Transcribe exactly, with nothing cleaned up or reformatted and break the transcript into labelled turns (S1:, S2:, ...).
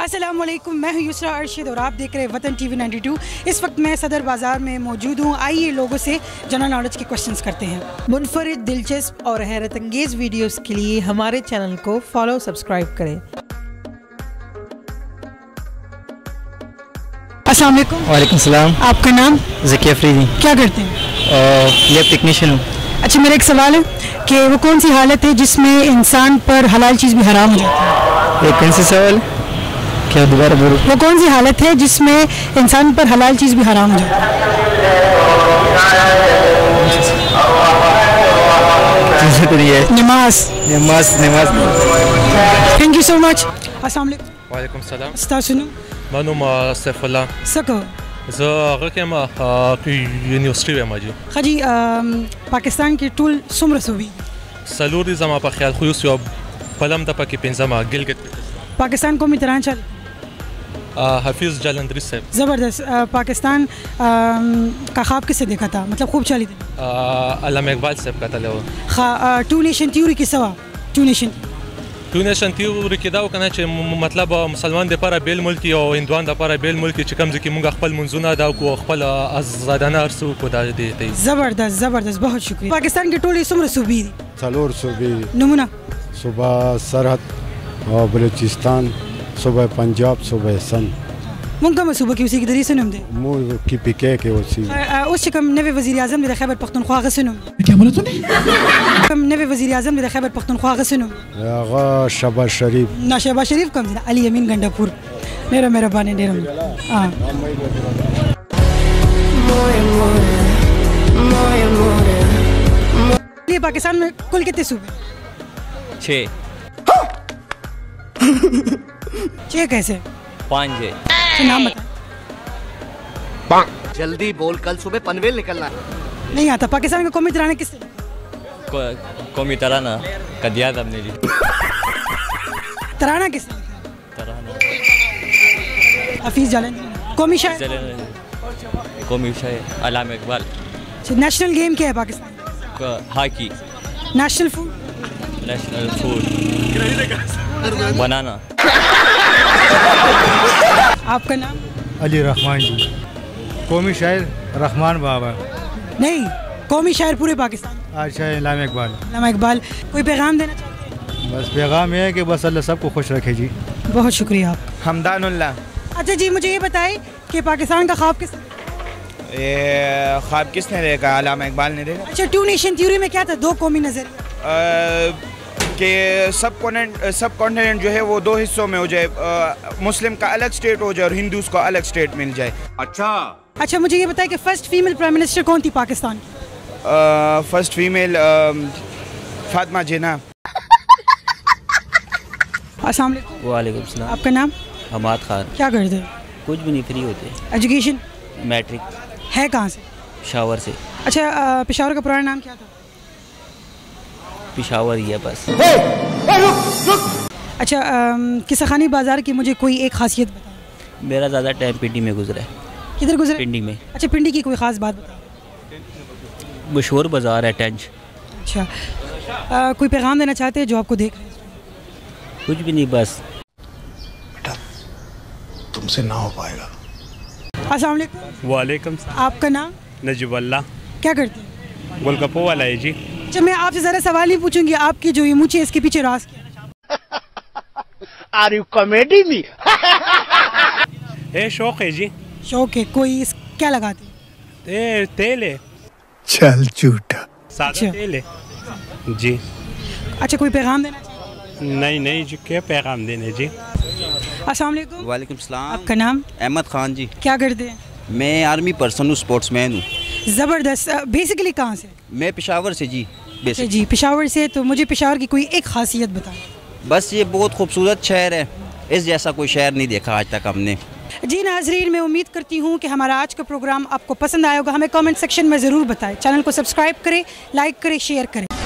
S1: अस्सलाम वालेकुम, मैं हूँ युसरा अरशद और आप देख रहे हैं वतन टीवी नाइन्टी टू। इस वक्त मैं सदर बाज़ार में मौजूद हूँ। आइए लोगों से जनरल नॉलेज के क्वेश्चंस करते हैं।
S2: मुनफरिद, दिलचस्प और हैरत अंगेज़ वीडियोस के लिए हमारे चैनल को फॉलो सब्सक्राइब करें।
S1: अस्सलाम वालेकुम।
S3: वालेकुम सलाम।
S1: आपका नाम?
S3: ज़की अफरीदी।
S1: क्या करते हैं?
S3: लैब टेक्नीशियन हूँ।
S1: अच्छा, मेरा एक सवाल है कि वो कौन सी हालत है जिसमें इंसान पर हलाल चीज़ भी हराम हो जाती है?
S3: ये कौन सी सवाल? क्या दोबारा बोलो।
S1: वो कौन सी हालत है जिसमें इंसान पर हलाल चीज़ भी हराम हो जाती है? नमाज।
S3: नमाज नमाज।
S1: Thank you so much. अस्सलाम वालेकुम।
S4: वालेकुम सलाम।
S1: ستاسو
S4: منو سیف الله
S1: سکو
S4: زه هغه کوم یونیورسيټي وایم اجي
S1: خجی پاکستان کې ټول څومره صوبې؟
S4: سلور دي زما په خیال خو یو پلم د پکې پنځمه ګلګت
S1: پاکستان قومی ترانچل
S4: حفیظ جالندری صاحب
S1: زبردست۔ پاکستان کا خواب کس سے دیکھا تھا، مطلب خوب چلی تھی؟
S4: علامہ اقبال صاحب کتل و
S1: ټو نیشن تیوري کې سوا ټو نیشن
S4: ټو نیشن تیوري کې دا وکنه چې مطلب مسلمان د لپاره بیل ملک او هندوان د لپاره بیل ملک چې کوم ځکه موږ خپل منځونه دا کو خپل آزادانه ارسو کو دا دی ته
S1: زبردست زبردست، बहुत शुक्रिया। पाकिस्तान के टोले څومره صوبې دي؟
S5: څلور صوبې
S1: نمونه؟
S5: صوبه سرحد او بلوچستان، صوبه پنجاب، صوبه سند۔
S1: مونږ کومه صوبه کې اوسېږي؟ د دې څه نوم دی؟
S5: مو کې پی کې کې اوسېږي۔
S1: اوس چې کوم نوی وزیر اعظم دی د خیبر پختونخوا هغه څه نوم دی؟
S2: क्या बोला तूने؟
S1: کوم نوی وزیر اعظم دی د خیبر پختونخوا هغه څه نوم دی؟
S5: هغه شهباز شریف۔
S1: نه، شهباز شریف کوم دی؟ علي امین ګنډاپور۔ ډېره مهرباني، ډېره ها ये पाकिस्तान में कुल कितने सूबे?
S3: छः।
S1: छः कैसे?
S3: पाँच है।
S1: तो नाम बता।
S6: जल्दी बोल, कल सुबह पनवेल निकलना है।
S1: नहीं आता। पाकिस्तान का कौमी तराना किससे?
S3: कौमी तराना का दिया था हमने जी।
S1: तराना किससे?
S3: तराना
S1: हफीज जालंधरी। कौमी शायर?
S3: कौमी शायर अल्लामा इकबाल।
S1: नेशनल गेम क्या है Pakistan?
S3: Hockey.
S1: National food?
S3: National food banana.
S1: आपका नाम?
S7: अली रहमान जी। कौमी शायर रहमान बाबा।
S1: नहीं, कौमी शायर पूरे पाकिस्तान।
S7: अच्छा, अल्लामा इकबाल।
S1: अल्लामा इकबाल। कोई पैगाम देना चाहते हैं?
S7: बस पैगाम ये है कि बस अल्लाह सबको खुश रखे जी।
S1: बहुत शुक्रिया आप।
S8: हमदानुल्लाह।
S1: अच्छा जी, मुझे ये बताएं कि पाकिस्तान का ख्वाब किस
S8: ये ख्वाब किसने देखा? अल्लामा इकबाल ने देखा।
S1: अच्छा, टू नेशन थ्योरी में क्या था? दो कौमी नजरिया
S8: कि सब कॉन्टिनेंट सब कॉन्टिनेंट जो है वो दो हिस्सों में हो जाए, मुस्लिम का अलग स्टेट हो जाए और हिंदूज को अलग स्टेट मिल जाए।
S6: अच्छा
S1: अच्छा, मुझे ये बताएं कि फर्स्ट फीमेल प्राइम मिनिस्टर कौन थी पाकिस्तान की?
S8: First female Fatima Jinnah.
S1: अस्सलाम वालेकुम।
S3: वालेकुम सलाम।
S1: आपका नाम?
S3: हमाद खान।
S1: क्या करते हैं?
S3: कुछ भी नहीं, फ्री होते।
S1: एजुकेशन?
S3: मैट्रिक।
S1: है कहाँ से?
S3: पेशावर से।
S1: अच्छा, पेशावर का पुराना नाम क्या था?
S3: पेशावर ही है बस।
S1: अच्छा, किस्सा खानी बाजार की मुझे कोई एक खासियत बताओ।
S3: मेरा ज़्यादा टाइम पिंडी में गुजरा है।
S1: किधर गुजरे?
S3: पिंडी में।
S1: अच्छा, पिंडी की कोई ख़ास बात बताओ।
S3: मशहूर बाज़ार है टेंच।
S1: अच्छा, आ, कोई पैगाम देना चाहते हैं जो आपको देख रहे हैं?
S3: कुछ भी नहीं, बस
S5: बेटा तुमसे ना हो पाएगा।
S1: अस्सलाम वालेकुम।
S9: वालेकुम सलाम।
S1: आपका नाम?
S9: नजीबुल्लाह।
S1: क्या करते हैं?
S9: गोलगप्पो वाला है जी।
S1: अच्छा, मैं आपसे ज़रा सवाल नहीं पूछूंगी, आपकी जो ये मूंछ है इसके पीछे राज क्या?
S6: Are you comedy me?
S9: ए शौक है जी।
S1: शौक है? कोई इस क्या लगाते हैं?
S9: ए तेल है।
S5: चल झूठा।
S9: सादा
S1: अच्छा।
S9: तेल है जी।
S1: अच्छा, कोई पैगाम देना चाहिए?
S9: नहीं नहीं जी, क्या पैगाम देने जी।
S1: अस्सलाम वालेकुम।
S10: वालेकुम सलाम।
S1: आपका नाम?
S10: अहमद खान जी।
S1: क्या करते हैं?
S10: मैं आर्मी पर्सन हूँ, स्पोर्ट्समैन हूँ।
S1: ज़बरदस्त। बेसिकली कहाँ से?
S10: मैं पेशावर से जी।
S1: अच्छा जी, पेशावर से। तो मुझे पेशावर की कोई एक खासियत बताएं।
S10: बस ये बहुत खूबसूरत शहर है, इस जैसा कोई शहर नहीं देखा आज तक हमने।
S1: जी नाजरीन, मैं उम्मीद करती हूँ कि हमारा आज का प्रोग्राम आपको पसंद आया होगा। हमें कमेंट सेक्शन में ज़रूर बताएं। चैनल को सब्सक्राइब करें, लाइक करें, शेयर करें।